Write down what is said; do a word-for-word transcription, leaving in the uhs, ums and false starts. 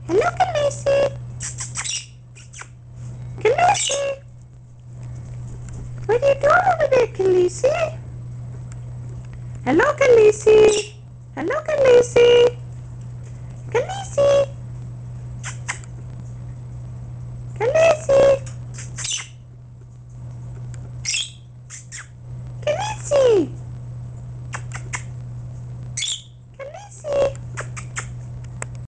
Hello, Khaleesi. Khaleesi. What are you doing over there, Khaleesi? Hello, Khaleesi. Hello, Khaleesi. Khaleesi.